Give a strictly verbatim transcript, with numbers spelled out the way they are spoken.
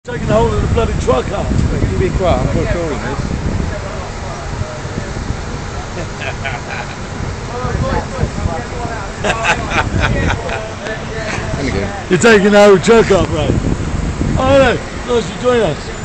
Taking hold of the bloody truck up. Can you be quiet? I'm recording this. You're taking the whole truck up, right? Oh no, nice to join us.